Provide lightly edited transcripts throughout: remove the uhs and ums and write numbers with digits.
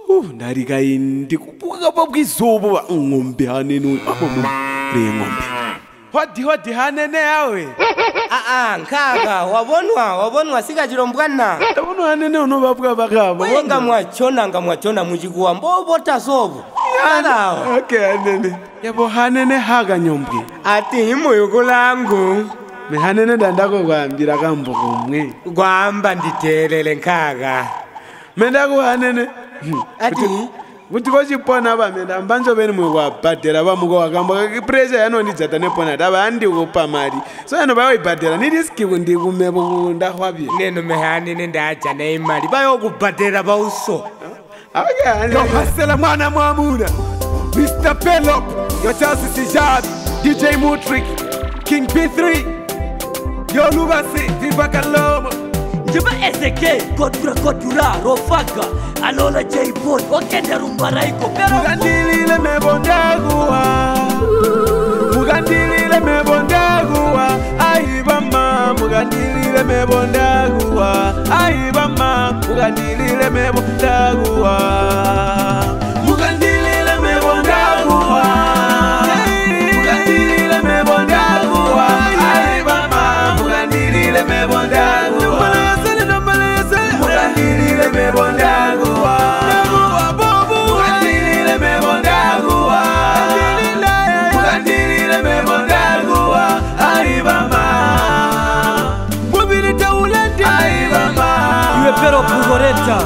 Ndarika indi kubuka babwizobo ba ngombe hanene ngombe. Hodi hanene yawe. Nkaka wabonwa sikachilombwana. Tabona hanene unobabwa bakaba. Ngamwachona mujikuwa mbobota sobo. Okay hanene. Yabo hanene haga nyombe. Ati imoyoko langu. Mehanene dandako kwambira kambuko mwe. Kwamba nditelele nkaka. Mendako hanene. Ati kuti kochipona vamenda mbanzo veni mwe kwabhadhera vamuko wakamba pressure yanondidzata nepona dava andikupa mari so ano vaibhadhera niriski kundikumepo ndahwavye neno mehanene ndaja neimari vayokubhadhera pauso hasela mwana mwamuna Mr. Pelop yochasisi Jad DJ Mutrick King P3 Yolubasi Vivakalomo Jeba SK Kotura Rofaga Alola J-Boy Okenda Rumbaraiko Mugandilile mebondaguwa Mugandilile mebondaguwa Aibama Mugandilile mebondaguwa Aibama Mugandilile mebondaguwa Mugandilile mebondaguwa Mugandilile mebondaguwa Aibama Mugandilile mebondaguwa Mugandilile mebondaguwa Mugandilile mebondaguwa Mugandilile mebondaguwa Aibama Mubili taulende Aibama Iwe pero pugoreta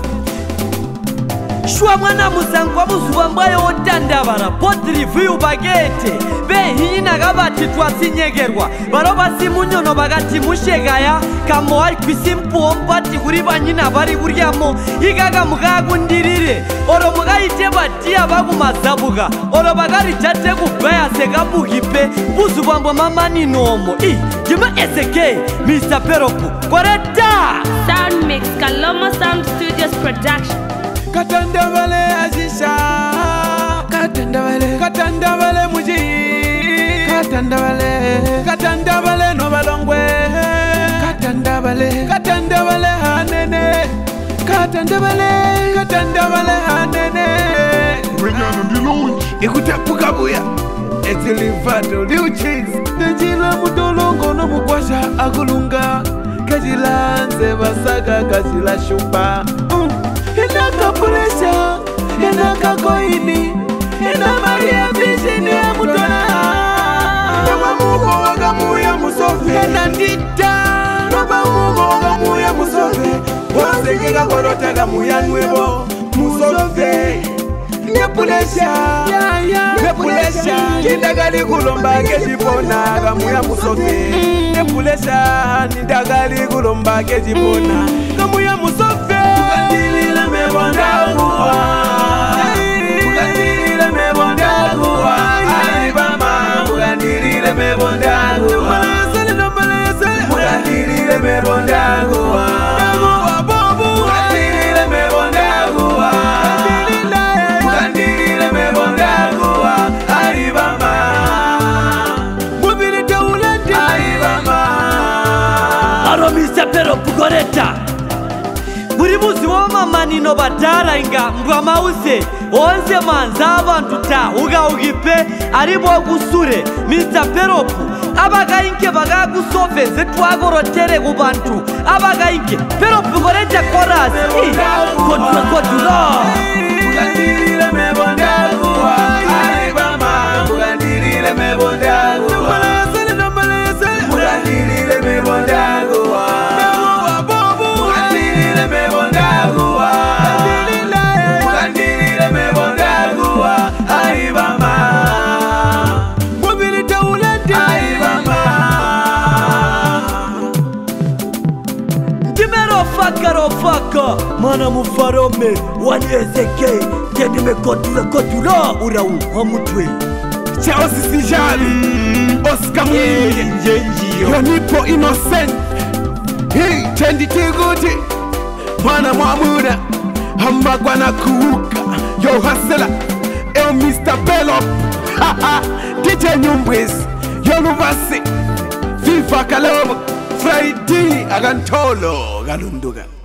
Shua mwana muzangwa muzuwa mbayo otandabara Poti review bagete Behina gabati twasinyegerwa Baroba simunyono bagati mushegaya Kamoa kwisimpu ompati kuriba nyina bari kuryamo Igaga mugagundirire Oro mugaite batia bagu mazabuga Oro bagari chate kubaya sega bugipe Buzubambwa mama ni nomo Jima SK Mr. Peropu Koreta Sound Mix Kaloma Sound Studios Production Katandavale Aziza Katandavale Muji Katandavale Nobalongwe Katandavale Hanene Katandavale Hanene Renyano di launch Ikutapuka buya Etilivato Liu Cheese Nejila mudolongo no mukwasha akulunga Kajilanze basaka kajila shumpa Enaka puresha, enaka koini, ena maria vishini ya mutona Naba mugo wagamu ya musofe, ena ndita Naba mugo wagamu ya musofe Wanzekika korota gamu ya nwebo, musofe Nyepulesha, Kindagali kulomba kejipona gamu ya musofe Nyepulesha, Kindagali kulomba kejipona gamu ya musofe Mugandilile mebondaguwa Mugandilile mebondaguwa Aibama Mugandilile mebondaguwa Mugandilile mebondaguwa Mugandilile mebondaguwa Mugandilile mebondaguwa Aibama Mubili taulende Aibama Aro Mr. Peropu Koreta Buribuzi wama manino badala inga mbwa mauze Onze manza abantu ta uga ugipe Aribo gusure Mr. Peropu Abaga inke baga gusove Zetwagorotere kubantu Abaga inke Peropu Koreta Koras Kotura Mugandilile mebondaguwa Aibama Mugandilile mebondaguwa Mugandilile mebondaguwa Mugandilile mebondaguwa Mugandilile mebondaguwa Aibama Mubili taulende Aibama Ndimero faka Mana mufarome Wani SK Kendime kotura Urau hamutwe Chelsea Jali Oscar Mwingi Yonipo Innocent Hey Chendi Tiguti Mwana Mwamuna Hambagwa na kuuka Yo Hasela El Mr. Pelop DJ Nyumbwez Yolubasi Viva Kalomo Friday Agantolo Galunduga